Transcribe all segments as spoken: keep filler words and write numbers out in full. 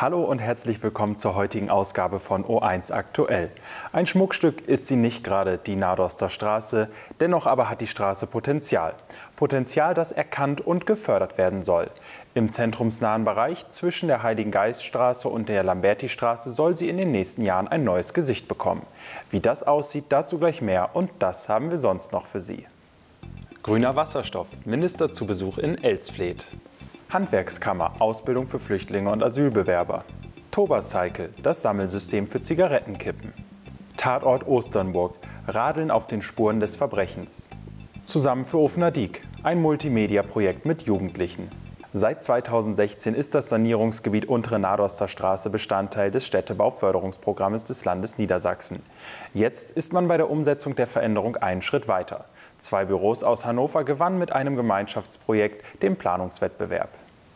Hallo und herzlich willkommen zur heutigen Ausgabe von O eins aktuell. Ein Schmuckstück ist sie nicht gerade, die Nadoster Straße, dennoch aber hat die Straße Potenzial. Potenzial, das erkannt und gefördert werden soll. Im zentrumsnahen Bereich zwischen der Heiligengeiststraße und der Lambertistraße soll sie in den nächsten Jahren ein neues Gesicht bekommen. Wie das aussieht, dazu gleich mehr und das haben wir sonst noch für Sie. Grüner Wasserstoff, Minister zu Besuch in Elsfleth. Handwerkskammer, Ausbildung für Flüchtlinge und Asylbewerber. Tobacycle, das Sammelsystem für Zigarettenkippen. Tatort Osternburg, Radeln auf den Spuren des Verbrechens. Zusammen für Ofener Diek, ein Multimedia-Projekt mit Jugendlichen. Seit zweitausendsechzehn ist das Sanierungsgebiet Untere Nadoster Straße Bestandteil des Städtebauförderungsprogrammes des Landes Niedersachsen. Jetzt ist man bei der Umsetzung der Veränderung einen Schritt weiter. Zwei Büros aus Hannover gewannen mit einem Gemeinschaftsprojekt den Planungswettbewerb.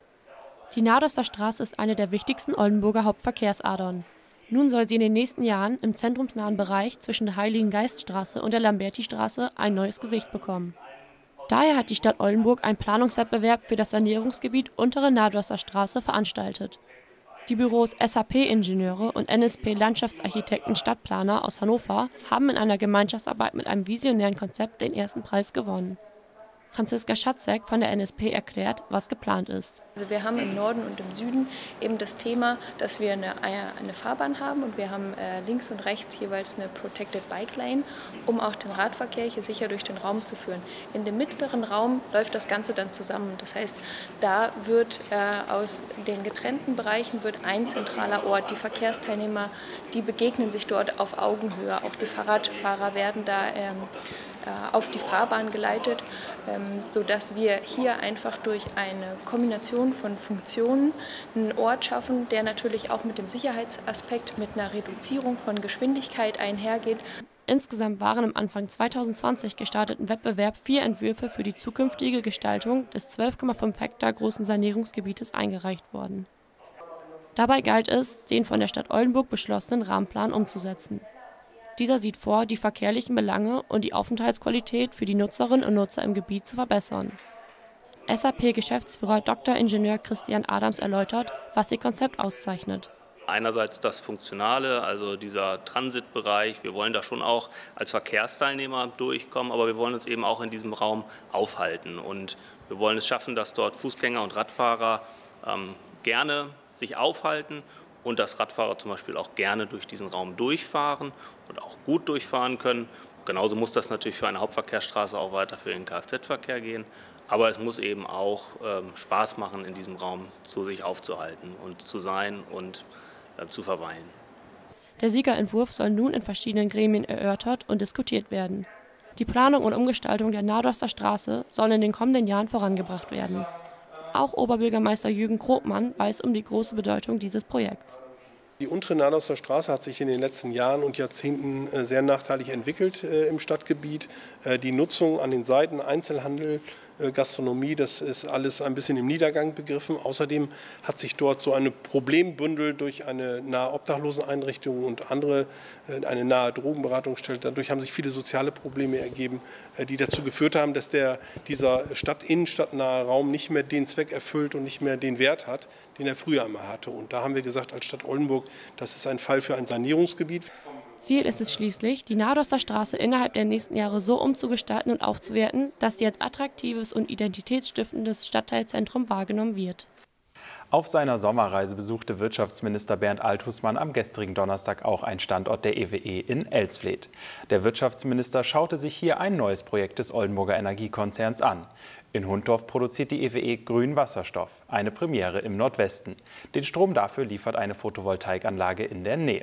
Die Nadoster Straße ist eine der wichtigsten Oldenburger Hauptverkehrsadern. Nun soll sie in den nächsten Jahren im zentrumsnahen Bereich zwischen der Heiligengeiststraße und der Lambertistraße ein neues Gesicht bekommen. Daher hat die Stadt Oldenburg einen Planungswettbewerb für das Sanierungsgebiet Untere Nadoster Straße veranstaltet. Die Büros S A P-Ingenieure und N S P Landschaftsarchitekten Stadtplaner aus Hannover haben in einer Gemeinschaftsarbeit mit einem visionären Konzept den ersten Preis gewonnen. Franziska Schatzek von der N S P erklärt, was geplant ist. Also wir haben im Norden und im Süden eben das Thema, dass wir eine, eine Fahrbahn haben und wir haben äh, links und rechts jeweils eine Protected Bike Lane, um auch den Radverkehr hier sicher durch den Raum zu führen. In dem mittleren Raum läuft das Ganze dann zusammen. Das heißt, da wird äh, aus den getrennten Bereichen wird ein zentraler Ort. Die Verkehrsteilnehmer, die begegnen sich dort auf Augenhöhe. Auch die Fahrradfahrer werden da ähm, auf die Fahrbahn geleitet, sodass wir hier einfach durch eine Kombination von Funktionen einen Ort schaffen, der natürlich auch mit dem Sicherheitsaspekt, mit einer Reduzierung von Geschwindigkeit einhergeht. Insgesamt waren im Anfang zweitausendzwanzig gestarteten Wettbewerb vier Entwürfe für die zukünftige Gestaltung des zwölf Komma fünf Hektar großen Sanierungsgebietes eingereicht worden. Dabei galt es, den von der Stadt Oldenburg beschlossenen Rahmenplan umzusetzen. Dieser sieht vor, die verkehrlichen Belange und die Aufenthaltsqualität für die Nutzerinnen und Nutzer im Gebiet zu verbessern. S A P-Geschäftsführer Doktor Ingenieur Christian Adams erläutert, was ihr Konzept auszeichnet. Einerseits das Funktionale, also dieser Transitbereich. Wir wollen da schon auch als Verkehrsteilnehmer durchkommen, aber wir wollen uns eben auch in diesem Raum aufhalten. Und wir wollen es schaffen, dass dort Fußgänger und Radfahrer ähm, gerne sich aufhalten und dass Radfahrer zum Beispiel auch gerne durch diesen Raum durchfahren und auch gut durchfahren können. Genauso muss das natürlich für eine Hauptverkehrsstraße auch weiter für den Kfz-Verkehr gehen. Aber es muss eben auch ähm, Spaß machen, in diesem Raum zu sich aufzuhalten und zu sein und äh, zu verweilen. Der Siegerentwurf soll nun in verschiedenen Gremien erörtert und diskutiert werden. Die Planung und Umgestaltung der Nadoster Straße soll in den kommenden Jahren vorangebracht werden. Auch Oberbürgermeister Jürgen Krogmann weiß um die große Bedeutung dieses Projekts. Die untere Nadoster Straße hat sich in den letzten Jahren und Jahrzehnten sehr nachteilig entwickelt im Stadtgebiet. Die Nutzung an den Seiten, Einzelhandel, Gastronomie, das ist alles ein bisschen im Niedergang begriffen. Außerdem hat sich dort so eine Problembündel durch eine nahe Obdachloseneinrichtung und andere, eine nahe Drogenberatungsstelle. Dadurch haben sich viele soziale Probleme ergeben, die dazu geführt haben, dass der, dieser Stadt-Innenstadtnahe Raum nicht mehr den Zweck erfüllt und nicht mehr den Wert hat, den er früher einmal hatte. Und da haben wir gesagt, als Stadt Oldenburg, das ist ein Fall für ein Sanierungsgebiet. Ziel ist es schließlich, die Nadoster Straße innerhalb der nächsten Jahre so umzugestalten und aufzuwerten, dass sie als attraktives und identitätsstiftendes Stadtteilzentrum wahrgenommen wird. Auf seiner Sommerreise besuchte Wirtschaftsminister Bernd Althusmann am gestrigen Donnerstag auch einen Standort der E W E in Elsfleth. Der Wirtschaftsminister schaute sich hier ein neues Projekt des Oldenburger Energiekonzerns an. In Hundorf produziert die E W E grünen Wasserstoff, eine Premiere im Nordwesten. Den Strom dafür liefert eine Photovoltaikanlage in der Nähe.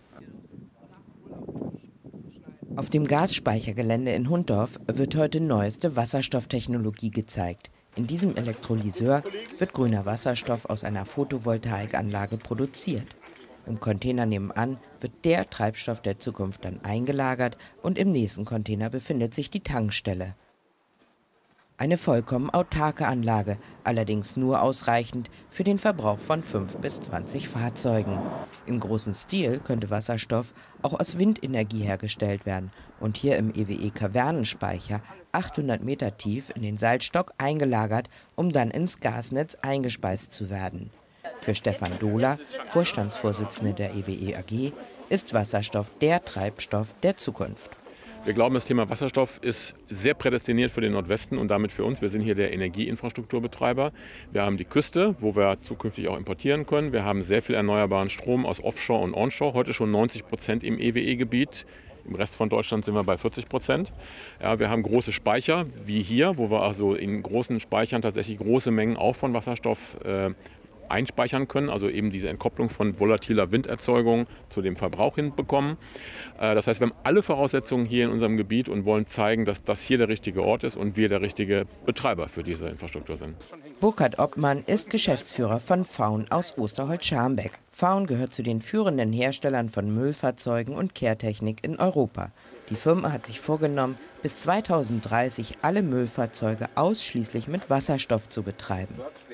Auf dem Gasspeichergelände in Hundorf wird heute neueste Wasserstofftechnologie gezeigt. In diesem Elektrolyseur wird grüner Wasserstoff aus einer Photovoltaikanlage produziert. Im Container nebenan wird der Treibstoff der Zukunft dann eingelagert und im nächsten Container befindet sich die Tankstelle. Eine vollkommen autarke Anlage, allerdings nur ausreichend für den Verbrauch von fünf bis zwanzig Fahrzeugen. Im großen Stil könnte Wasserstoff auch aus Windenergie hergestellt werden und hier im E W E-Kavernenspeicher achthundert Meter tief in den Salzstock eingelagert, um dann ins Gasnetz eingespeist zu werden. Für Stefan Dohler, Vorstandsvorsitzender der E W E A G, ist Wasserstoff der Treibstoff der Zukunft. Wir glauben, das Thema Wasserstoff ist sehr prädestiniert für den Nordwesten und damit für uns. Wir sind hier der Energieinfrastrukturbetreiber. Wir haben die Küste, wo wir zukünftig auch importieren können. Wir haben sehr viel erneuerbaren Strom aus Offshore und Onshore, heute schon neunzig Prozent im E W E-Gebiet. Im Rest von Deutschland sind wir bei vierzig Prozent. Ja, wir haben große Speicher, wie hier, wo wir also in großen Speichern tatsächlich große Mengen auch von Wasserstoff äh, einspeichern können, also eben diese Entkopplung von volatiler Winderzeugung zu dem Verbrauch hinbekommen. Das heißt, wir haben alle Voraussetzungen hier in unserem Gebiet und wollen zeigen, dass das hier der richtige Ort ist und wir der richtige Betreiber für diese Infrastruktur sind. Burkhard Obmann ist Geschäftsführer von Faun aus Osterholz-Scharmbeck. Faun gehört zu den führenden Herstellern von Müllfahrzeugen und Kehrtechnik in Europa. Die Firma hat sich vorgenommen, bis zweitausenddreißig alle Müllfahrzeuge ausschließlich mit Wasserstoff zu betreiben.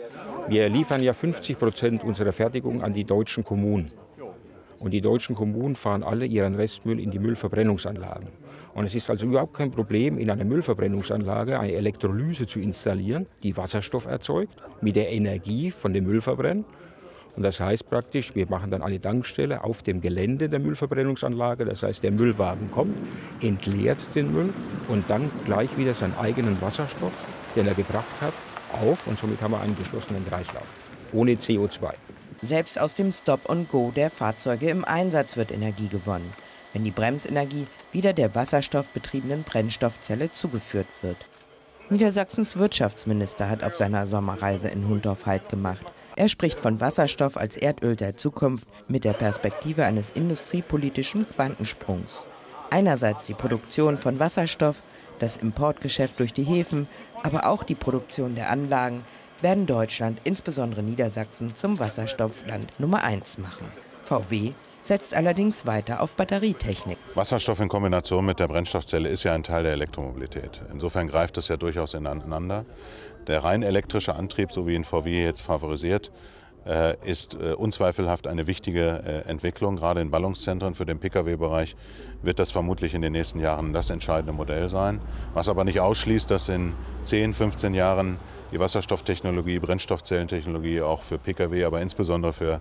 Wir liefern ja fünfzig Prozent unserer Fertigung an die deutschen Kommunen. Und die deutschen Kommunen fahren alle ihren Restmüll in die Müllverbrennungsanlagen. Und es ist also überhaupt kein Problem, in einer Müllverbrennungsanlage eine Elektrolyse zu installieren, die Wasserstoff erzeugt, mit der Energie von dem Müllverbrennen. Und das heißt praktisch, wir machen dann eine Tankstelle auf dem Gelände der Müllverbrennungsanlage. Das heißt, der Müllwagen kommt, entleert den Müll und dann gleich wieder seinen eigenen Wasserstoff, den er gebracht hat, auf. Und somit haben wir einen geschlossenen Kreislauf, ohne C O zwei. Selbst aus dem Stop-and-Go der Fahrzeuge im Einsatz wird Energie gewonnen, wenn die Bremsenergie wieder der wasserstoffbetriebenen Brennstoffzelle zugeführt wird. Niedersachsens Wirtschaftsminister hat auf seiner Sommerreise in Hundorf Halt gemacht. Er spricht von Wasserstoff als Erdöl der Zukunft mit der Perspektive eines industriepolitischen Quantensprungs. Einerseits die Produktion von Wasserstoff, das Importgeschäft durch die Häfen, aber auch die Produktion der Anlagen werden Deutschland, insbesondere Niedersachsen, zum Wasserstoffland Nummer eins machen. V W setzt allerdings weiter auf Batterietechnik. Wasserstoff in Kombination mit der Brennstoffzelle ist ja ein Teil der Elektromobilität. Insofern greift es ja durchaus ineinander. Der rein elektrische Antrieb, so wie ihn V W jetzt favorisiert, ist unzweifelhaft eine wichtige Entwicklung. Gerade in Ballungszentren für den Pkw-Bereich wird das vermutlich in den nächsten Jahren das entscheidende Modell sein. Was aber nicht ausschließt, dass in zehn, fünfzehn Jahren die Wasserstofftechnologie, Brennstoffzellentechnologie auch für Pkw, aber insbesondere für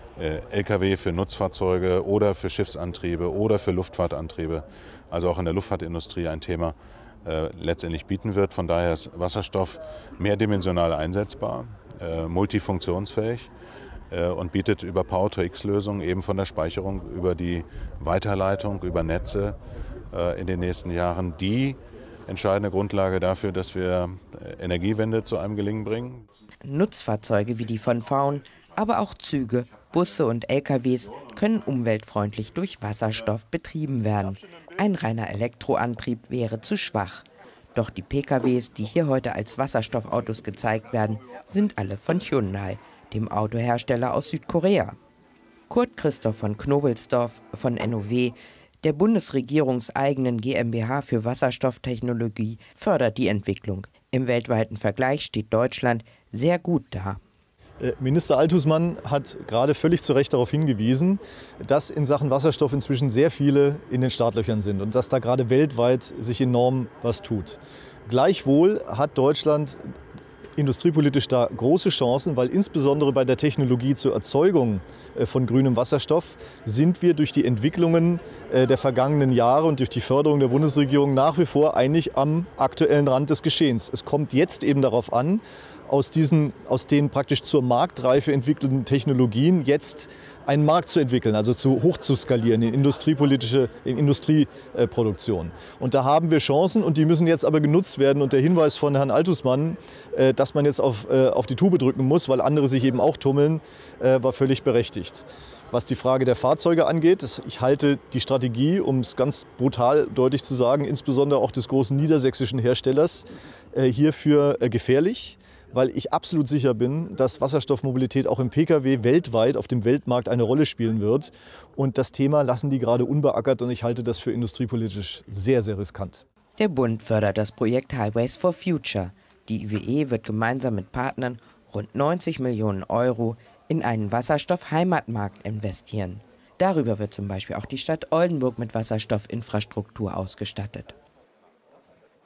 Lkw, für Nutzfahrzeuge oder für Schiffsantriebe oder für Luftfahrtantriebe, also auch in der Luftfahrtindustrie ein Thema äh, letztendlich bieten wird. Von daher ist Wasserstoff mehrdimensional einsetzbar, äh, multifunktionsfähig äh, und bietet über Power-to-X-Lösungen eben von der Speicherung über die Weiterleitung, über Netze äh, in den nächsten Jahren die entscheidende Grundlage dafür, dass wir Energiewende zu einem Gelingen bringen. Nutzfahrzeuge wie die von Faun, aber auch Züge, Busse und L K Ws können umweltfreundlich durch Wasserstoff betrieben werden. Ein reiner Elektroantrieb wäre zu schwach. Doch die Pkws, die hier heute als Wasserstoffautos gezeigt werden, sind alle von Hyundai, dem Autohersteller aus Südkorea. Kurt Christoph von Knobelsdorf von N O W, der bundesregierungseigenen GmbH für Wasserstofftechnologie, fördert die Entwicklung. Im weltweiten Vergleich steht Deutschland sehr gut da. Minister Althusmann hat gerade völlig zu Recht darauf hingewiesen, dass in Sachen Wasserstoff inzwischen sehr viele in den Startlöchern sind und dass da gerade weltweit sich enorm was tut. Gleichwohl hat Deutschland industriepolitisch da große Chancen, weil insbesondere bei der Technologie zur Erzeugung von grünem Wasserstoff sind wir durch die Entwicklungen der vergangenen Jahre und durch die Förderung der Bundesregierung nach wie vor eigentlich am aktuellen Rand des Geschehens. Es kommt jetzt eben darauf an, aus diesen, aus den praktisch zur Marktreife entwickelten Technologien jetzt einen Markt zu entwickeln, also zu hoch zu skalieren in industriepolitische, in Industrieproduktion. Und da haben wir Chancen und die müssen jetzt aber genutzt werden. Und der Hinweis von Herrn Althusmann, dass man jetzt auf, auf die Tube drücken muss, weil andere sich eben auch tummeln, war völlig berechtigt. Was die Frage der Fahrzeuge angeht, ich halte die Strategie, um es ganz brutal deutlich zu sagen, insbesondere auch des großen niedersächsischen Herstellers, hier für gefährlich, weil ich absolut sicher bin, dass Wasserstoffmobilität auch im Pkw weltweit auf dem Weltmarkt eine Rolle spielen wird. Und das Thema lassen die gerade unbeackert und ich halte das für industriepolitisch sehr, sehr riskant. Der Bund fördert das Projekt Highways for Future. Die I W E wird gemeinsam mit Partnern rund neunzig Millionen Euro in einen Wasserstoff-Heimatmarkt investieren. Darüber wird zum Beispiel auch die Stadt Oldenburg mit Wasserstoffinfrastruktur ausgestattet.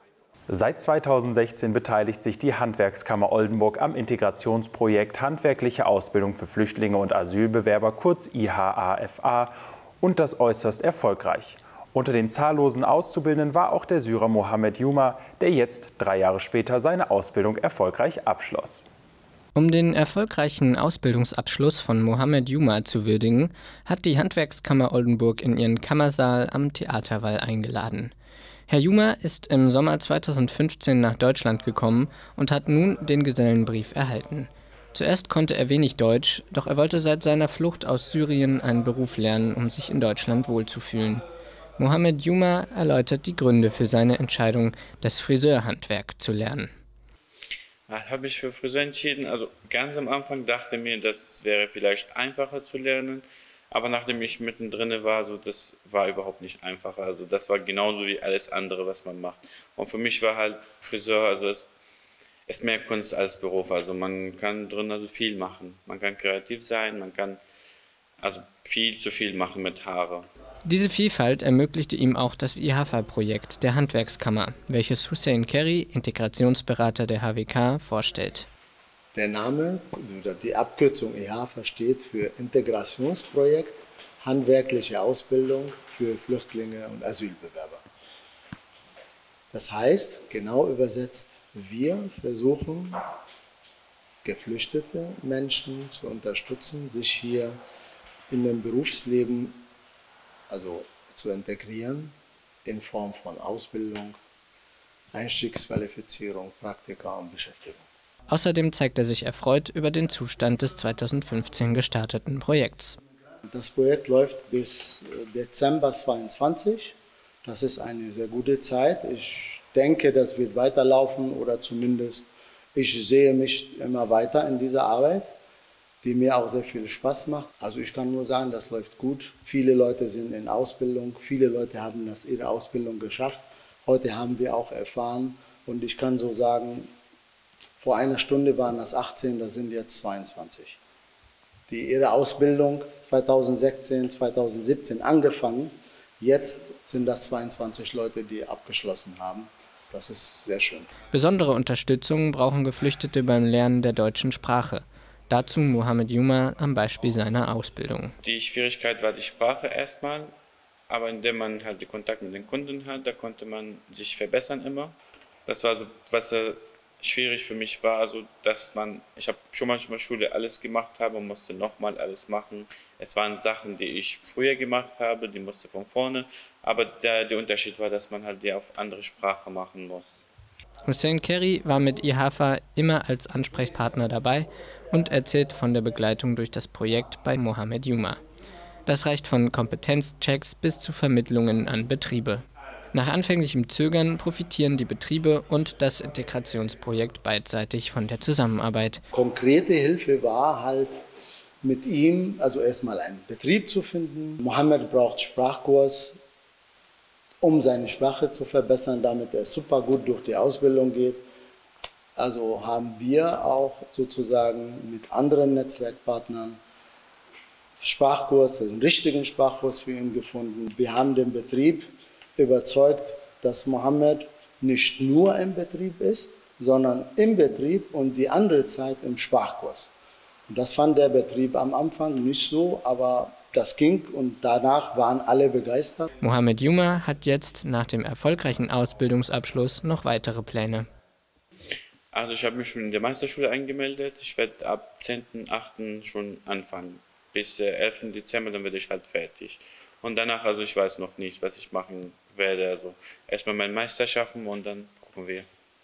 Seit zweitausendsechzehn beteiligt sich die Handwerkskammer Oldenburg am Integrationsprojekt Handwerkliche Ausbildung für Flüchtlinge und Asylbewerber, kurz I H A F A, und das äußerst erfolgreich. Unter den zahllosen Auszubildenden war auch der Syrer Mohammed Juma, der jetzt, drei Jahre später, seine Ausbildung erfolgreich abschloss. Um den erfolgreichen Ausbildungsabschluss von Mohammed Juma zu würdigen, hat die Handwerkskammer Oldenburg in ihren Kammersaal am Theaterwall eingeladen. Herr Juma ist im Sommer zweitausendfünfzehn nach Deutschland gekommen und hat nun den Gesellenbrief erhalten. Zuerst konnte er wenig Deutsch, doch er wollte seit seiner Flucht aus Syrien einen Beruf lernen, um sich in Deutschland wohlzufühlen. Mohammed Juma erläutert die Gründe für seine Entscheidung, das Friseurhandwerk zu lernen. Da habe ich für Friseur entschieden. Also ganz am Anfang dachte ich mir, das wäre vielleicht einfacher zu lernen. Aber nachdem ich mittendrin war, so, das war überhaupt nicht einfacher. Also das war genauso wie alles andere, was man macht. Und für mich war halt Friseur, also es ist mehr Kunst als Beruf. Also man kann drin also viel machen. Man kann kreativ sein, man kann also viel zu viel machen mit Haare. Diese Vielfalt ermöglichte ihm auch das I H A F A-Projekt der Handwerkskammer, welches Hussein Kerry, Integrationsberater der H W K, vorstellt. Der Name oder die Abkürzung I H A F A steht für Integrationsprojekt Handwerkliche Ausbildung für Flüchtlinge und Asylbewerber. Das heißt, genau übersetzt, wir versuchen, geflüchtete Menschen zu unterstützen, sich hier in dem Berufsleben also zu integrieren in Form von Ausbildung, Einstiegsqualifizierung, Praktika und Beschäftigung. Außerdem zeigt er sich erfreut über den Zustand des zweitausendfünfzehn gestarteten Projekts. Das Projekt läuft bis Dezember zweitausendzweiundzwanzig. Das ist eine sehr gute Zeit. Ich denke, das wird weiterlaufen oder zumindest ich sehe mich immer weiter in dieser Arbeit, die mir auch sehr viel Spaß macht. Also ich kann nur sagen, das läuft gut. Viele Leute sind in Ausbildung, viele Leute haben das ihre Ausbildung geschafft. Heute haben wir auch erfahren und ich kann so sagen, vor einer Stunde waren das achtzehn, das sind jetzt zweiundzwanzig. Die ihre Ausbildung zweitausendsechzehn, zweitausendsiebzehn angefangen, jetzt sind das zweiundzwanzig Leute, die abgeschlossen haben. Das ist sehr schön. Besondere Unterstützung brauchen Geflüchtete beim Lernen der deutschen Sprache. Dazu Mohammed Juma am Beispiel seiner Ausbildung. Die Schwierigkeit war die Sprache erstmal, aber indem man halt den Kontakt mit den Kunden hat, da konnte man sich verbessern immer. Das war so, was äh, schwierig für mich war, also dass man, ich habe schon manchmal Schule alles gemacht habe und musste nochmal alles machen. Es waren Sachen, die ich früher gemacht habe, die musste von vorne, aber der, der Unterschied war, dass man halt die auf andere Sprache machen muss. Hussein Kerry war mit I H A F A immer als Ansprechpartner dabei und erzählt von der Begleitung durch das Projekt bei Mohammed Juma. Das reicht von Kompetenzchecks bis zu Vermittlungen an Betriebe. Nach anfänglichem Zögern profitieren die Betriebe und das Integrationsprojekt beidseitig von der Zusammenarbeit. Konkrete Hilfe war halt mit ihm, also erstmal einen Betrieb zu finden. Mohammed braucht Sprachkurs, um seine Sprache zu verbessern, damit er super gut durch die Ausbildung geht. Also haben wir auch sozusagen mit anderen Netzwerkpartnern Sprachkurs, einen richtigen Sprachkurs für ihn gefunden. Wir haben den Betrieb überzeugt, dass Mohammed nicht nur im Betrieb ist, sondern im Betrieb und die andere Zeit im Sprachkurs. Und das fand der Betrieb am Anfang nicht so, aber das ging und danach waren alle begeistert. Mohammed Juma hat jetzt nach dem erfolgreichen Ausbildungsabschluss noch weitere Pläne. Also ich habe mich schon in der Meisterschule angemeldet. Ich werde ab zehnten achten schon anfangen. Bis elften Dezember, dann werde ich halt fertig. Und danach, also ich weiß noch nicht, was ich machen werde. Also erstmal meinen Meister schaffen und dann gucken wir.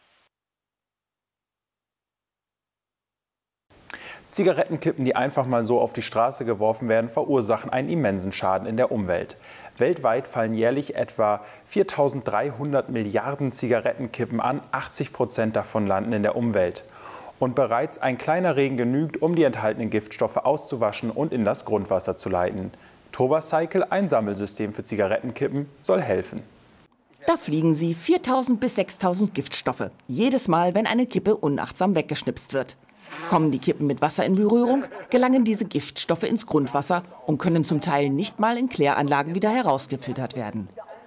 Zigarettenkippen, die einfach mal so auf die Straße geworfen werden, verursachen einen immensen Schaden in der Umwelt. Weltweit fallen jährlich etwa viertausenddreihundert Milliarden Zigarettenkippen an, achtzig Prozent davon landen in der Umwelt. Und bereits ein kleiner Regen genügt, um die enthaltenen Giftstoffe auszuwaschen und in das Grundwasser zu leiten. Turbacycle, ein Sammelsystem für Zigarettenkippen, soll helfen. Da fliegen sie, viertausend bis sechstausend Giftstoffe, jedes Mal, wenn eine Kippe unachtsam weggeschnipst wird. Kommen die Kippen mit Wasser in Berührung, gelangen diese Giftstoffe ins Grundwasser und können zum Teil nicht mal in Kläranlagen wieder herausgefiltert werden.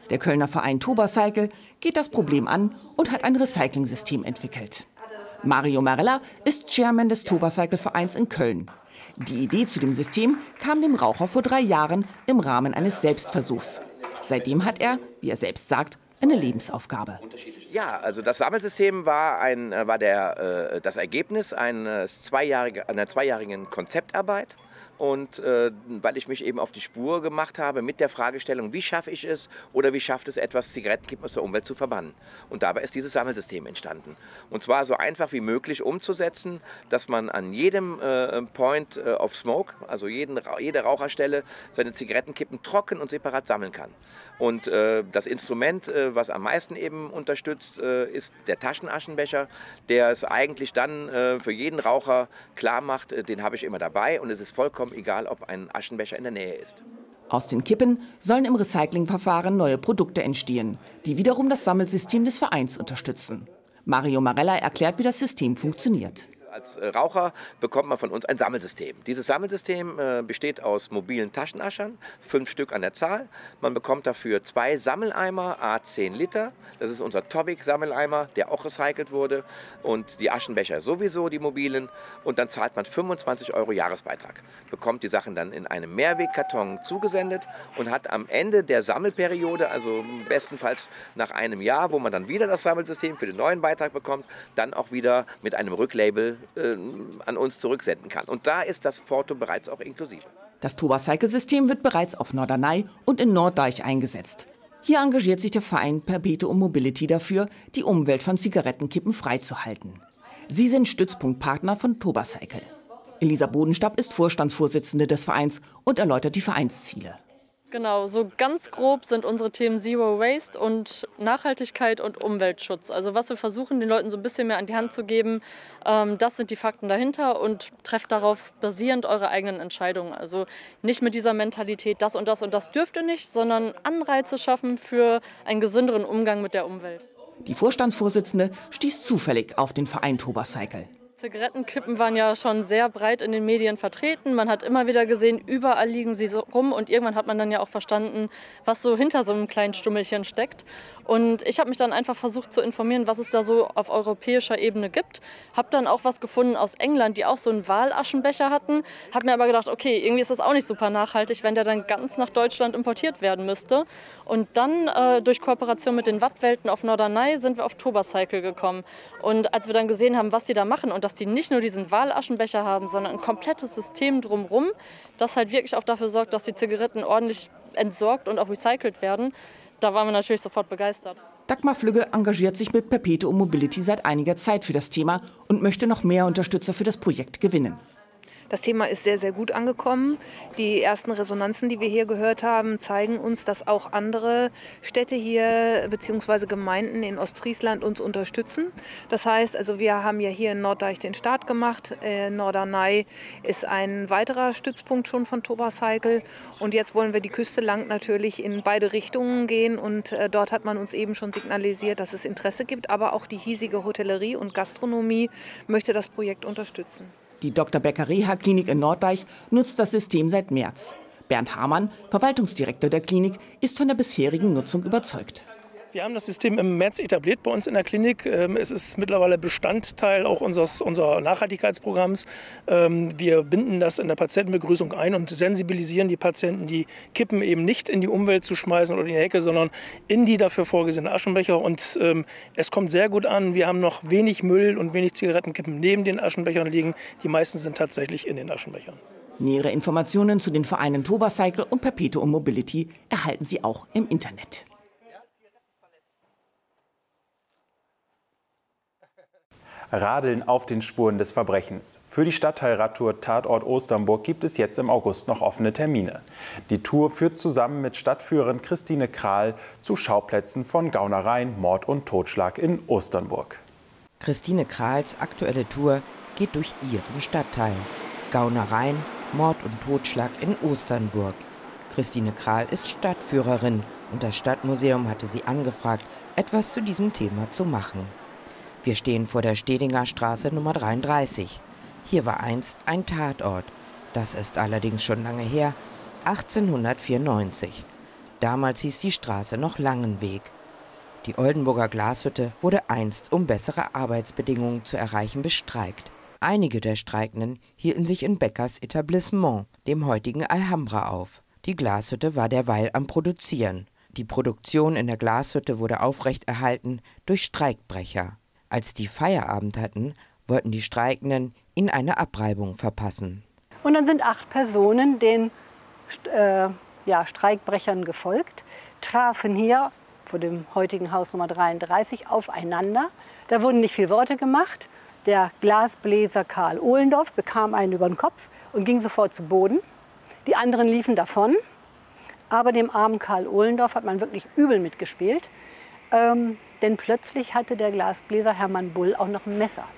Der Kölner Verein Tobacycle geht das Problem an und hat ein Recycling-System entwickelt. Mario Marella ist Chairman des Tobacycle-Vereins in Köln. Die Idee zu dem System kam dem Raucher vor drei Jahren im Rahmen eines Selbstversuchs. Seitdem hat er, wie er selbst sagt, eine Lebensaufgabe. Ja, also das Sammelsystem war, ein, war der, äh, das Ergebnis eines zweijährige, einer zweijährigen Konzeptarbeit. Und äh, weil ich mich eben auf die Spur gemacht habe mit der Fragestellung, wie schaffe ich es oder wie schafft es etwas, Zigarettenkippen aus der Umwelt zu verbannen. Und dabei ist dieses Sammelsystem entstanden. Und zwar so einfach wie möglich umzusetzen, dass man an jedem äh, Point äh, of Smoke, also jeden, jede Raucherstelle, seine Zigarettenkippen trocken und separat sammeln kann. Und äh, das Instrument, äh, was am meisten eben unterstützt, äh, ist der Taschenaschenbecher, der es eigentlich dann äh, für jeden Raucher klar macht, äh, den habe ich immer dabei und es ist vollkommen egal, ob ein Aschenbecher in der Nähe ist. Aus den Kippen sollen im Recyclingverfahren neue Produkte entstehen, die wiederum das Sammelsystem des Vereins unterstützen. Mario Marella erklärt, wie das System funktioniert. Als Raucher bekommt man von uns ein Sammelsystem. Dieses Sammelsystem äh, besteht aus mobilen Taschenaschern, fünf Stück an der Zahl. Man bekommt dafür zwei Sammeleimer, à zehn Liter. Das ist unser Tobic-Sammeleimer, der auch recycelt wurde. Und die Aschenbecher sowieso, die mobilen. Und dann zahlt man fünfundzwanzig Euro Jahresbeitrag. Bekommt die Sachen dann in einem Mehrwegkarton zugesendet und hat am Ende der Sammelperiode, also bestenfalls nach einem Jahr, wo man dann wieder das Sammelsystem für den neuen Beitrag bekommt, dann auch wieder mit einem Rücklabel an uns zurücksenden kann. Und da ist das Porto bereits auch inklusive. Das Tobacycle-System wird bereits auf Norderney und in Norddeich eingesetzt. Hier engagiert sich der Verein Perpetuum Mobility dafür, die Umwelt von Zigarettenkippen freizuhalten. Sie sind Stützpunktpartner von Tobacycle. Elisa Bodenstab ist Vorstandsvorsitzende des Vereins und erläutert die Vereinsziele. Genau, so ganz grob sind unsere Themen Zero Waste und Nachhaltigkeit und Umweltschutz. Also was wir versuchen, den Leuten so ein bisschen mehr an die Hand zu geben, ähm, das sind die Fakten dahinter und trefft darauf basierend eure eigenen Entscheidungen. Also nicht mit dieser Mentalität, das und das und das dürft ihr nicht, sondern Anreize schaffen für einen gesünderen Umgang mit der Umwelt. Die Vorstandsvorsitzende stieß zufällig auf den Verein Tobacycle. Zigarettenkippen waren ja schon sehr breit in den Medien vertreten. Man hat immer wieder gesehen, überall liegen sie so rum. Und irgendwann hat man dann ja auch verstanden, was so hinter so einem kleinen Stummelchen steckt. Und ich habe mich dann einfach versucht zu informieren, was es da so auf europäischer Ebene gibt. Habe dann auch was gefunden aus England, die auch so einen Walaschenbecher hatten. Habe mir aber gedacht, okay, irgendwie ist das auch nicht super nachhaltig, wenn der dann ganz nach Deutschland importiert werden müsste. Und dann äh, durch Kooperation mit den Wattwelten auf Norderney sind wir auf Tobacycle gekommen. Und als wir dann gesehen haben, was die da machen und dass die nicht nur diesen Walaschenbecher haben, sondern ein komplettes System drumherum, das halt wirklich auch dafür sorgt, dass die Zigaretten ordentlich entsorgt und auch recycelt werden, da waren wir natürlich sofort begeistert. Dagmar Flügge engagiert sich mit Perpetuum Mobility seit einiger Zeit für das Thema und möchte noch mehr Unterstützer für das Projekt gewinnen. Das Thema ist sehr, sehr gut angekommen. Die ersten Resonanzen, die wir hier gehört haben, zeigen uns, dass auch andere Städte hier bzw. Gemeinden in Ostfriesland uns unterstützen. Das heißt, also wir haben ja hier in Norddeich den Start gemacht. Äh, Norderney ist ein weiterer Stützpunkt schon von Tobacycle. Und jetzt wollen wir die Küste lang natürlich in beide Richtungen gehen. Und äh, dort hat man uns eben schon signalisiert, dass es Interesse gibt. Aber auch die hiesige Hotellerie und Gastronomie möchte das Projekt unterstützen. Die Doktor Becker Reha-Klinik in Norddeich nutzt das System seit März. Bernd Hamann, Verwaltungsdirektor der Klinik, ist von der bisherigen Nutzung überzeugt. Wir haben das System im März etabliert bei uns in der Klinik. Es ist mittlerweile Bestandteil auch unseres, unserer Nachhaltigkeitsprogramms. Wir binden das in der Patientenbegrüßung ein und sensibilisieren die Patienten, die Kippen eben nicht in die Umwelt zu schmeißen oder in die Hecke, sondern in die dafür vorgesehenen Aschenbecher. Und es kommt sehr gut an. Wir haben noch wenig Müll und wenig Zigarettenkippen neben den Aschenbechern liegen. Die meisten sind tatsächlich in den Aschenbechern. Nähere Informationen zu den Vereinen Tobacycle und Perpetuum Mobility erhalten Sie auch im Internet. Radeln auf den Spuren des Verbrechens. Für die Stadtteilradtour Tatort Osternburg gibt es jetzt im August noch offene Termine. Die Tour führt zusammen mit Stadtführerin Christine Krahl zu Schauplätzen von Gaunereien, Mord und Totschlag in Osternburg. Christine Krahls aktuelle Tour geht durch ihren Stadtteil. Gaunereien, Mord und Totschlag in Osternburg. Christine Krahl ist Stadtführerin und das Stadtmuseum hatte sie angefragt, etwas zu diesem Thema zu machen. Wir stehen vor der Stedinger Straße Nummer dreiunddreißig. Hier war einst ein Tatort. Das ist allerdings schon lange her, achtzehnhundertvierundneunzig. Damals hieß die Straße noch Langenweg. Die Oldenburger Glashütte wurde einst, um bessere Arbeitsbedingungen zu erreichen, bestreikt. Einige der Streikenden hielten sich in Beckers Etablissement, dem heutigen Alhambra, auf. Die Glashütte war derweil am Produzieren. Die Produktion in der Glashütte wurde aufrechterhalten durch Streikbrecher. Als die Feierabend hatten, wollten die Streikenden ihnen eine Abreibung verpassen. Und dann sind acht Personen den äh, ja, Streikbrechern gefolgt, trafen hier vor dem heutigen Haus Nummer dreiunddreißig aufeinander. Da wurden nicht viele Worte gemacht. Der Glasbläser Karl Ohlendorf bekam einen über den Kopf und ging sofort zu Boden. Die anderen liefen davon. Aber dem armen Karl Ohlendorf hat man wirklich übel mitgespielt. Ähm, denn plötzlich hatte der Glasbläser Hermann Bull auch noch ein Messer.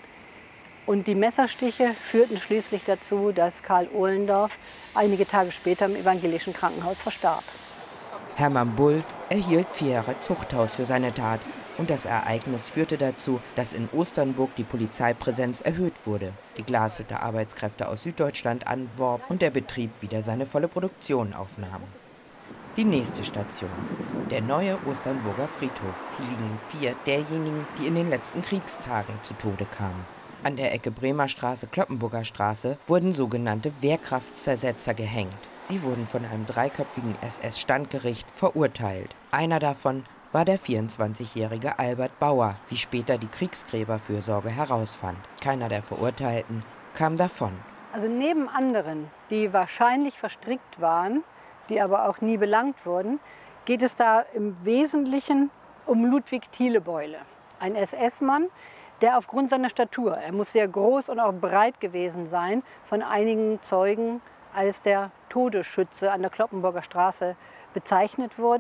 Und die Messerstiche führten schließlich dazu, dass Karl Ohlendorf einige Tage später im evangelischen Krankenhaus verstarb. Hermann Bull erhielt vier Jahre Zuchthaus für seine Tat. Und das Ereignis führte dazu, dass in Osternburg die Polizeipräsenz erhöht wurde, die Glashütte Arbeitskräfte aus Süddeutschland anwarb und der Betrieb wieder seine volle Produktion aufnahm. Die nächste Station, der neue Osternburger Friedhof. Hier liegen vier derjenigen, die in den letzten Kriegstagen zu Tode kamen. An der Ecke Bremer Straße-Kloppenburger Straße wurden sogenannte Wehrkraftzersetzer gehängt. Sie wurden von einem dreiköpfigen S S-Standgericht verurteilt. Einer davon war der vierundzwanzigjährige Albert Bauer, wie später die Kriegsgräberfürsorge herausfand. Keiner der Verurteilten kam davon. Also neben anderen, die wahrscheinlich verstrickt waren, die aber auch nie belangt wurden, geht es da im Wesentlichen um Ludwig Thielebeule, ein S S-Mann, der aufgrund seiner Statur, er muss sehr groß und auch breit gewesen sein, von einigen Zeugen als der Todesschütze an der Kloppenburger Straße bezeichnet wurde.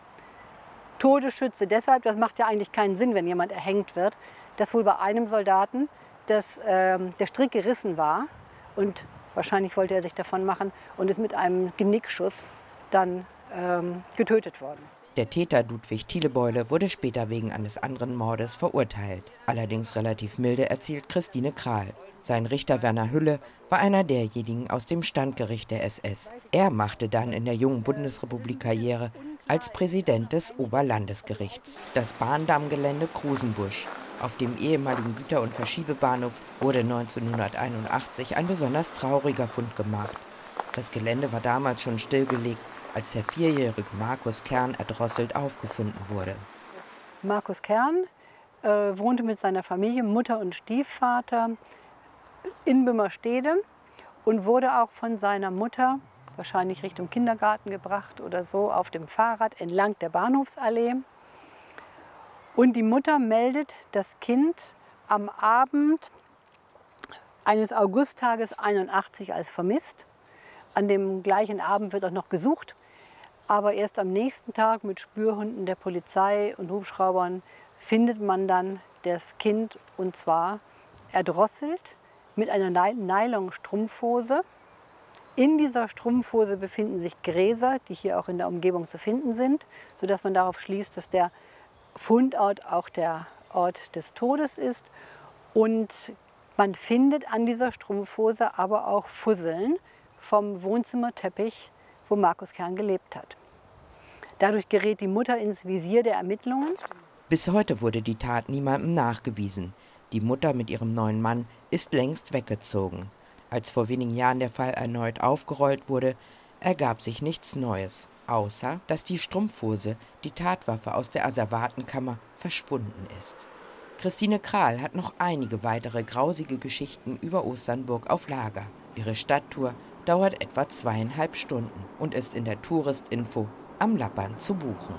Todesschütze deshalb, das macht ja eigentlich keinen Sinn, wenn jemand erhängt wird, dass wohl bei einem Soldaten dass, ähm, der Strick gerissen war und wahrscheinlich wollte er sich davon machen und ist mit einem Genickschuss dann ähm, getötet worden. Der Täter Ludwig Thielebeule wurde später wegen eines anderen Mordes verurteilt. Allerdings relativ milde, erzählt Christine Krahl. Sein Richter Werner Hülle war einer derjenigen aus dem Standgericht der S S. Er machte dann in der jungen Bundesrepublik Karriere als Präsident des Oberlandesgerichts. Das Bahndammgelände Krusenbusch auf dem ehemaligen Güter- und Verschiebebahnhof wurde neunzehnhunderteinundachtzig ein besonders trauriger Fund gemacht. Das Gelände war damals schon stillgelegt, als der vierjährige Markus Kern erdrosselt aufgefunden wurde. Markus Kern äh, wohnte mit seiner Familie, Mutter und Stiefvater, in Bümmerstede und wurde auch von seiner Mutter wahrscheinlich Richtung Kindergarten gebracht oder so, auf dem Fahrrad entlang der Bahnhofsallee. Und die Mutter meldet das Kind am Abend eines Augusttages einundachtzig als vermisst. An dem gleichen Abend wird auch noch gesucht. Aber erst am nächsten Tag mit Spürhunden der Polizei und Hubschraubern findet man dann das Kind, und zwar erdrosselt mit einer Nylon-Strumpfhose. In dieser Strumpfhose befinden sich Gräser, die hier auch in der Umgebung zu finden sind, sodass man darauf schließt, dass der Fundort auch der Ort des Todes ist. Und man findet an dieser Strumpfhose aber auch Fusseln vom Wohnzimmerteppich, wo Markus Kern gelebt hat. Dadurch gerät die Mutter ins Visier der Ermittlungen. Bis heute wurde die Tat niemandem nachgewiesen. Die Mutter mit ihrem neuen Mann ist längst weggezogen. Als vor wenigen Jahren der Fall erneut aufgerollt wurde, ergab sich nichts Neues, außer dass die Strumpfhose, die Tatwaffe aus der Asservatenkammer, verschwunden ist. Christine Krahl hat noch einige weitere grausige Geschichten über Osternburg auf Lager. Ihre Stadttour dauert etwa zweieinhalb Stunden und ist in der Touristinfo am Lappern zu buchen.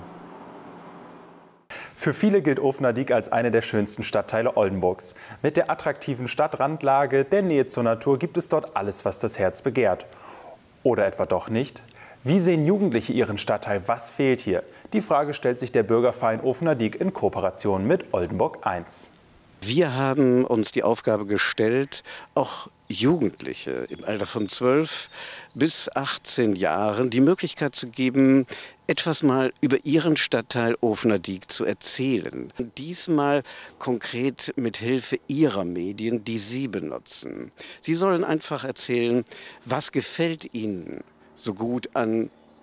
Für viele gilt Ofenadyk als eine der schönsten Stadtteile Oldenburgs. Mit der attraktiven Stadtrandlage, der Nähe zur Natur gibt es dort alles, was das Herz begehrt. Oder etwa doch nicht? Wie sehen Jugendliche ihren Stadtteil? Was fehlt hier? Die Frage stellt sich der Bürgerverein Ofenadyk in Kooperation mit Oldenburg eins. Wir haben uns die Aufgabe gestellt, auch Jugendliche im Alter von zwölf bis achtzehn Jahren die Möglichkeit zu geben, etwas mal über ihren Stadtteil Ofenadyk zu erzählen. Diesmal konkret mit Hilfe ihrer Medien, die sie benutzen. Sie sollen einfach erzählen, was gefällt ihnen so gut an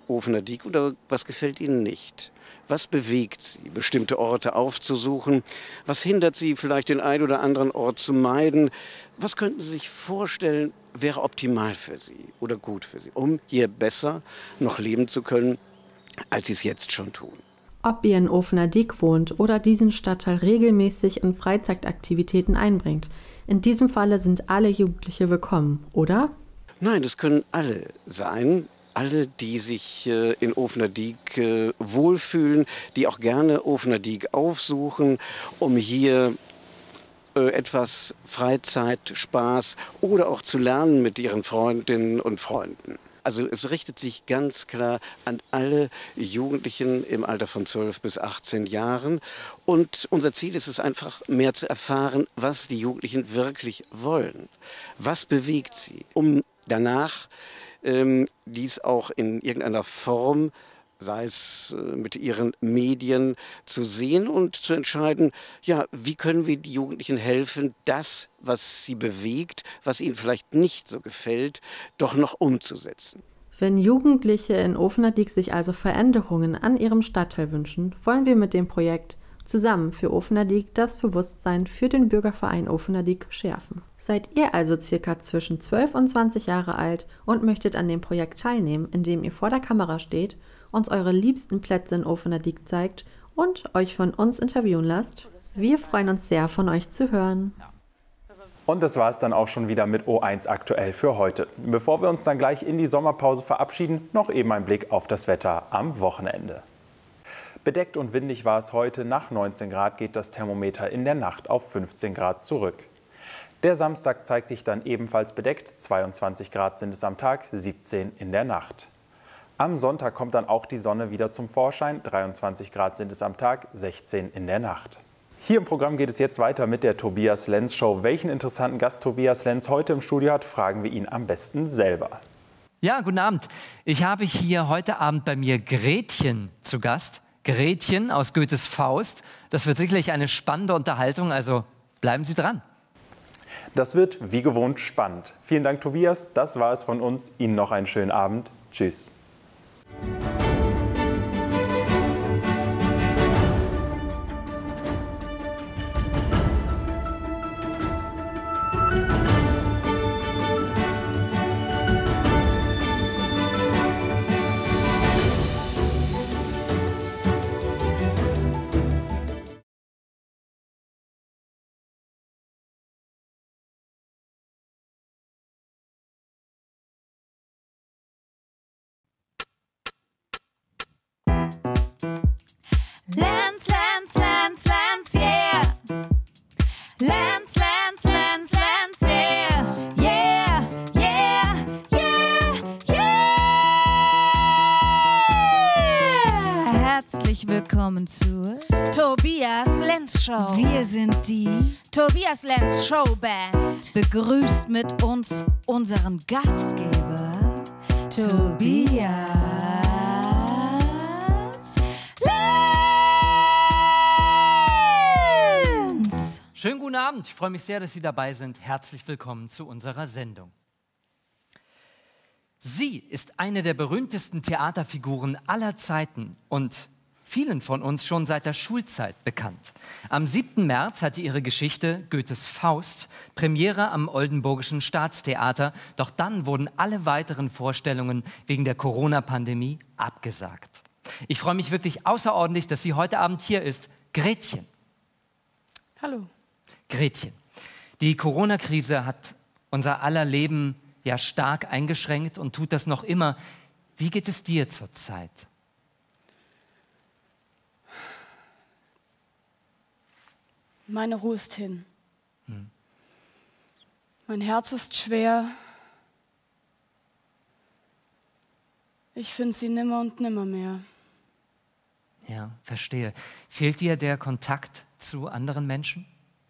Ofener Diek oder was gefällt Ihnen nicht? Was bewegt Sie, bestimmte Orte aufzusuchen? Was hindert Sie vielleicht, den einen oder anderen Ort zu meiden? Was könnten Sie sich vorstellen, wäre optimal für Sie oder gut für Sie, um hier besser noch leben zu können, als Sie es jetzt schon tun? Ob ihr in Ofener Diek wohnt oder diesen Stadtteil regelmäßig in Freizeitaktivitäten einbringt, in diesem Falle sind alle Jugendliche willkommen, oder? Nein, das können alle sein. Alle, die sich äh, in Ofener Diek äh, wohlfühlen, die auch gerne Ofener Diek aufsuchen, um hier äh, etwas Freizeit, Spaß oder auch zu lernen mit ihren Freundinnen und Freunden. Also es richtet sich ganz klar an alle Jugendlichen im Alter von zwölf bis achtzehn Jahren. Und unser Ziel ist es einfach, mehr zu erfahren, was die Jugendlichen wirklich wollen. Was bewegt sie, um danach ähm, dies auch in irgendeiner Form, sei es äh, mit ihren Medien, zu sehen und zu entscheiden, ja, wie können wir die Jugendlichen helfen, das, was sie bewegt, was ihnen vielleicht nicht so gefällt, doch noch umzusetzen. Wenn Jugendliche in Ofener Diek sich also Veränderungen an ihrem Stadtteil wünschen, wollen wir mit dem Projekt Zusammen für Ofener Diek das Bewusstsein für den Bürgerverein Ofener Diek schärfen. Seid ihr also circa zwischen zwölf und zwanzig Jahre alt und möchtet an dem Projekt teilnehmen, indem ihr vor der Kamera steht, uns eure liebsten Plätze in Ofener Diek zeigt und euch von uns interviewen lasst? Wir freuen uns sehr, von euch zu hören. Und das war es dann auch schon wieder mit O eins aktuell für heute. Bevor wir uns dann gleich in die Sommerpause verabschieden, noch eben ein Blick auf das Wetter am Wochenende. Bedeckt und windig war es heute. Nach neunzehn Grad geht das Thermometer in der Nacht auf fünfzehn Grad zurück. Der Samstag zeigt sich dann ebenfalls bedeckt. zweiundzwanzig Grad sind es am Tag, siebzehn in der Nacht. Am Sonntag kommt dann auch die Sonne wieder zum Vorschein. dreiundzwanzig Grad sind es am Tag, sechzehn in der Nacht. Hier im Programm geht es jetzt weiter mit der Tobias Lenz Show. Welchen interessanten Gast Tobias Lenz heute im Studio hat, fragen wir ihn am besten selber. Ja, guten Abend. Ich habe hier heute Abend bei mir Gretchen zu Gast. Gretchen aus Goethes Faust. Das wird sicherlich eine spannende Unterhaltung, also bleiben Sie dran. Das wird wie gewohnt spannend. Vielen Dank, Tobias. Das war es von uns. Ihnen noch einen schönen Abend. Tschüss. Lenz, Lenz, Lenz, Lenz, yeah. Lenz, Lenz, Lenz, Lenz, yeah. Yeah, yeah, yeah, yeah. Herzlich willkommen zur Tobias Lenz Show. Wir sind die Tobias Lenz Show Band. Begrüßt mit uns unseren Gastgeber Tobias. Schönen guten Abend. Ich freue mich sehr, dass Sie dabei sind. Herzlich willkommen zu unserer Sendung. Sie ist eine der berühmtesten Theaterfiguren aller Zeiten und vielen von uns schon seit der Schulzeit bekannt. Am siebten März hatte ihre Geschichte Goethes Faust Premiere am Oldenburgischen Staatstheater, doch dann wurden alle weiteren Vorstellungen wegen der Corona-Pandemie abgesagt. Ich freue mich wirklich außerordentlich, dass sie heute Abend hier ist. Gretchen. Hallo. Gretchen, die Corona-Krise hat unser aller Leben ja stark eingeschränkt und tut das noch immer. Wie geht es dir zurzeit? Meine Ruhe ist hin. Hm. Mein Herz ist schwer. Ich finde sie nimmer und nimmer mehr. Ja, verstehe. Fehlt dir der Kontakt zu anderen Menschen?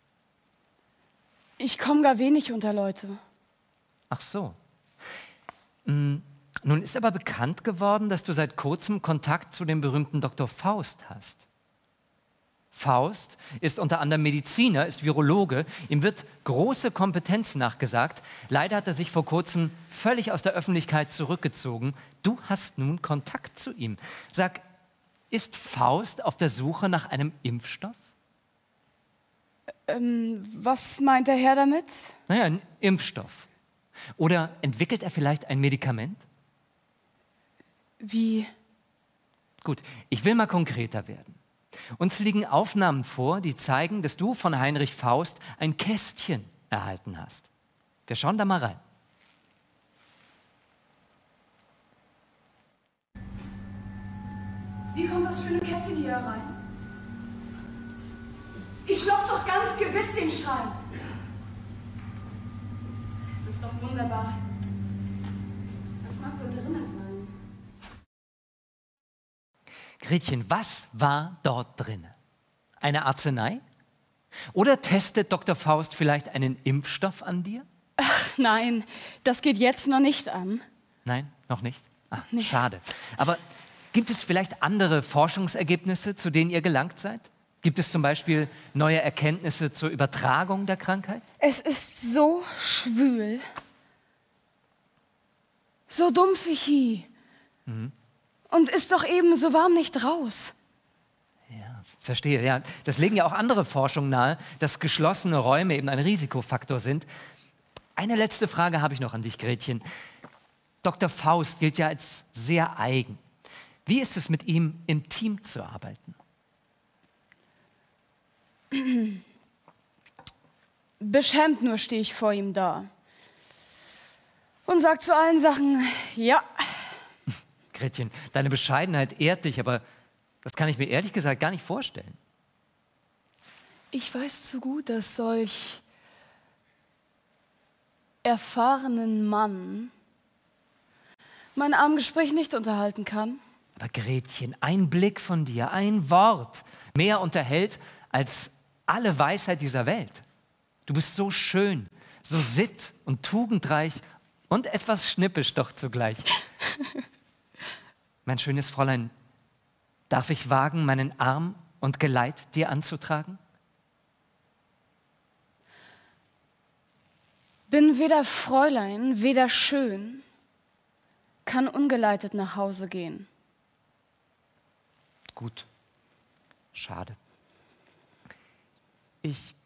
Ich komme gar wenig unter Leute. Ach so. Hm. Nun ist aber bekannt geworden, dass du seit kurzem Kontakt zu dem berühmten Doktor Faust hast. Faust ist unter anderem Mediziner, ist Virologe. Ihm wird große Kompetenz nachgesagt. Leider hat er sich vor kurzem völlig aus der Öffentlichkeit zurückgezogen. Du hast nun Kontakt zu ihm. Sag, ist Faust auf der Suche nach einem Impfstoff? Ähm, was meint der Herr damit? Naja, ein Impfstoff. Oder entwickelt er vielleicht ein Medikament? Wie? Gut, ich will mal konkreter werden. Uns liegen Aufnahmen vor, die zeigen, dass du von Heinrich Faust ein Kästchen erhalten hast. Wir schauen da mal rein. Wie kommt das schöne Kästchen hier herein? Ich schloss doch ganz gewiss den Schrein. Es ist doch wunderbar. Was mag wohl drin sein? Gretchen, was war dort drin? Eine Arznei? Oder testet Doktor Faust vielleicht einen Impfstoff an dir? Ach nein, das geht jetzt noch nicht an. Nein, noch nicht? Ah, Nee. schade. Aber gibt es vielleicht andere Forschungsergebnisse, zu denen ihr gelangt seid? Gibt es zum Beispiel neue Erkenntnisse zur Übertragung der Krankheit? Es ist so schwül. So dumpf wie hier. Mhm. Und ist doch eben so warm nicht raus. Verstehe, ja. Das legen ja auch andere Forschungen nahe, dass geschlossene Räume eben ein Risikofaktor sind. Eine letzte Frage habe ich noch an dich, Gretchen. Doktor Faust gilt ja als sehr eigen. Wie ist es mit ihm, im Team zu arbeiten? Beschämt nur stehe ich vor ihm da. Und sag zu allen Sachen, ja. Gretchen, deine Bescheidenheit ehrt dich, aber das kann ich mir ehrlich gesagt gar nicht vorstellen. Ich weiß zu gut, dass solch erfahrenen Mann mein Armgespräch nicht unterhalten kann. Aber Gretchen, ein Blick von dir, ein Wort, mehr unterhält als alle Weisheit dieser Welt. Du bist so schön, so sitt- und tugendreich und etwas schnippisch doch zugleich. Mein schönes Fräulein, darf ich wagen, meinen Arm und Geleit dir anzutragen? Bin weder Fräulein, weder schön, kann ungeleitet nach Hause gehen. Gut. Schade. Ich...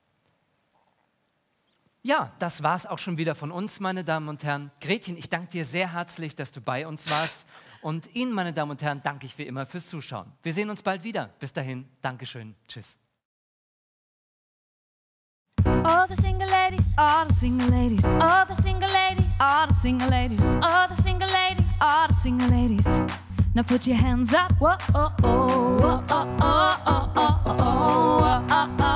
Ja, das war's auch schon wieder von uns, meine Damen und Herren. Gretchen, ich danke dir sehr herzlich, dass du bei uns warst. Und Ihnen, meine Damen und Herren, danke ich wie immer fürs Zuschauen. Wir sehen uns bald wieder. Bis dahin, Dankeschön. Tschüss. All the single ladies, all the single ladies, all the single ladies, all the single ladies, all the single ladies, all the single ladies. Now put your hands up. Whoa, oh, oh, oh, oh, oh, oh, oh, oh, oh, oh, oh.